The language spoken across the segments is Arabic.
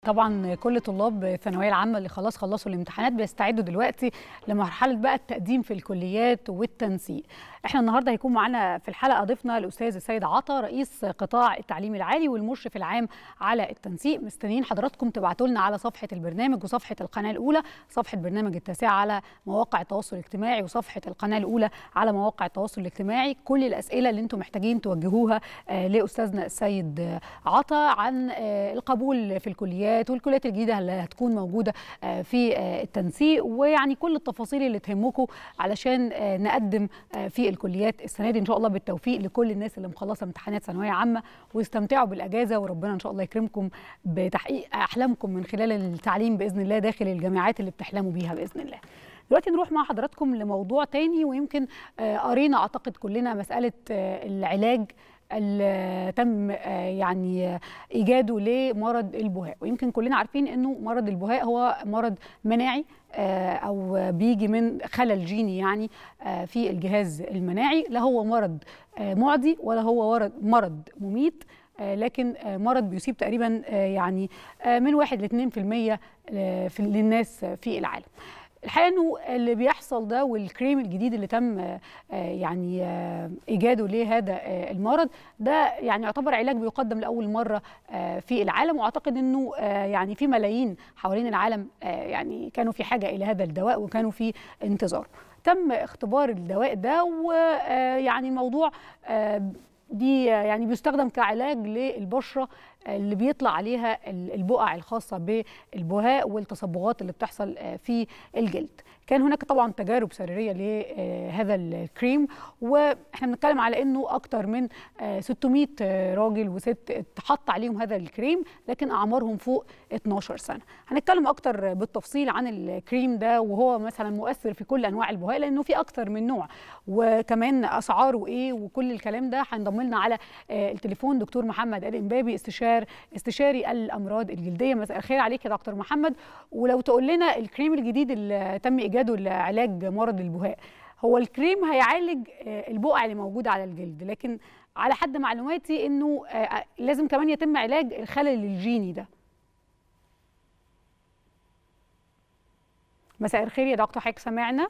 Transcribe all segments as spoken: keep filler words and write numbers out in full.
طبعا كل طلاب الثانويه العامه اللي خلاص خلصوا الامتحانات بيستعدوا دلوقتي لمرحله بقى التقديم في الكليات والتنسيق. احنا النهارده هيكون معانا في الحلقه ضيفنا الاستاذ السيد عطا رئيس قطاع التعليم العالي والمشرف العام على التنسيق. مستنيين حضراتكم تبعتوا لنا على صفحه البرنامج وصفحه القناه الاولى، صفحه برنامج التاسعه على مواقع التواصل الاجتماعي وصفحه القناه الاولى على مواقع التواصل الاجتماعي، كل الاسئله اللي انتم محتاجين توجهوها آه لاستاذنا السيد عطا عن آه القبول في الكليات والكليات الجديده اللي هتكون موجوده آه في آه التنسيق، ويعني كل التفاصيل اللي تهمكم علشان آه نقدم آه في الكليات السنه دي ان شاء الله بالتوفيق لكل الناس اللي مخلصه امتحانات ثانويه عامه، واستمتعوا بالاجازه وربنا ان شاء الله يكرمكم بتحقيق احلامكم من خلال التعليم باذن الله داخل الجامعات اللي بتحلموا بيها باذن الله. دلوقتي نروح مع حضراتكم لموضوع تاني، ويمكن آه قرينا اعتقد كلنا مساله آه العلاج اللي تم يعني ايجاده لمرض البهاء، ويمكن كلنا عارفين انه مرض البهاء هو مرض مناعي او بيجي من خلل جيني يعني في الجهاز المناعي، لا هو مرض معدي ولا هو مرض مميت، لكن مرض بيصيب تقريبا يعني من واحد لاثنين في المية للناس في العالم. الحقيقه انه اللي بيحصل ده والكريم الجديد اللي تم يعني ايجاده لهذا المرض ده يعني يعتبر علاج بيقدم لاول مره في العالم، واعتقد انه يعني في ملايين حوالين العالم يعني كانوا في حاجه الى هذا الدواء وكانوا في انتظاره. تم اختبار الدواء ده، ويعني الموضوع دي يعني بيستخدم كعلاج للبشره اللي بيطلع عليها البقع الخاصه بالبهاء والتصبغات اللي بتحصل في الجلد. كان هناك طبعا تجارب سريريه لهذا الكريم، واحنا بنتكلم على انه اكتر من ستمائة راجل وست اتحط عليهم هذا الكريم، لكن اعمارهم فوق اتناشر سنه. هنتكلم اكتر بالتفصيل عن الكريم ده وهو مثلا مؤثر في كل انواع البهاء لانه في اكتر من نوع، وكمان اسعاره ايه وكل الكلام ده. هينضم لنا على التليفون دكتور محمد الإنبابي استشار استشاري الامراض الجلديه. مساء الخير عليك يا دكتور محمد، ولو تقول لنا الكريم الجديد اللي تم ايجاده لعلاج مرض البهاء، هو الكريم هيعالج البقع اللي موجوده على الجلد، لكن على حد معلوماتي انه لازم كمان يتم علاج الخلل الجيني ده. مساء الخير يا دكتور، حضرتك سامعنا؟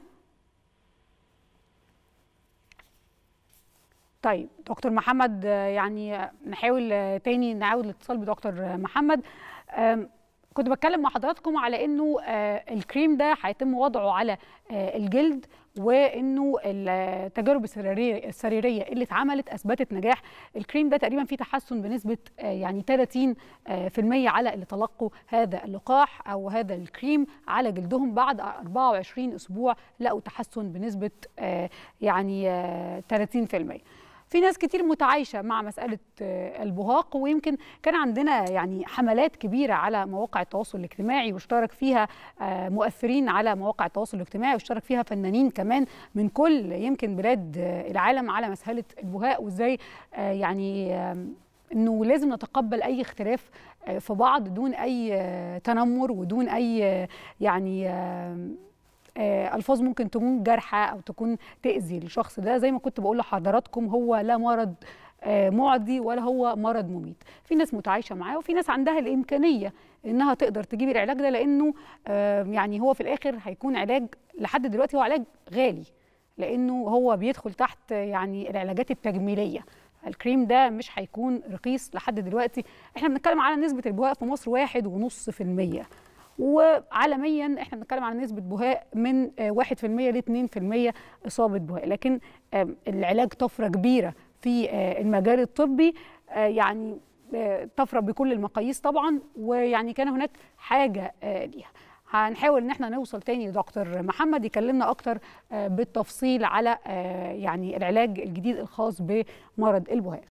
طيب دكتور محمد، يعني نحاول تاني نعاود الاتصال بدكتور محمد. كنت بتكلم مع حضراتكم على انه الكريم ده هيتم وضعه على الجلد، وانه التجارب السريريه السريريه اللي اتعملت اثبتت نجاح الكريم ده، تقريبا في تحسن بنسبه يعني ثلاثين في المية على اللي تلقوا هذا اللقاح او هذا الكريم على جلدهم بعد أربعة وعشرين اسبوع لقوا تحسن بنسبه يعني ثلاثين في المية. في ناس كتير متعايشة مع مسألة البهاق، ويمكن كان عندنا يعني حملات كبيرة على مواقع التواصل الاجتماعي واشترك فيها مؤثرين على مواقع التواصل الاجتماعي، واشترك فيها فنانين كمان من كل يمكن بلاد العالم على مسألة البهاق، وازاي يعني انه لازم نتقبل اي اختلاف في بعض دون اي تنمر ودون اي يعني الفاظ ممكن تكون جارحه او تكون تاذي الشخص ده. زي ما كنت بقول لحضراتكم، هو لا مرض معدي ولا هو مرض مميت. في ناس متعايشه معاه وفي ناس عندها الامكانيه انها تقدر تجيب العلاج ده، لانه يعني هو في الاخر هيكون علاج لحد دلوقتي هو علاج غالي، لانه هو بيدخل تحت يعني العلاجات التجميليه. الكريم ده مش هيكون رخيص لحد دلوقتي. احنا بنتكلم على نسبه البهاء في مصر واحد ونص في المية، وعالميا احنا بنتكلم عن نسبه بهاء من واحد في المية ل اثنين في المية اصابه بهاء، لكن العلاج طفره كبيره في المجال الطبي، يعني طفره بكل المقاييس طبعا، ويعني كان هناك حاجه ليها. هنحاول ان احنا نوصل تاني لدكتور محمد يكلمنا اكتر بالتفصيل على يعني العلاج الجديد الخاص بمرض البهاء.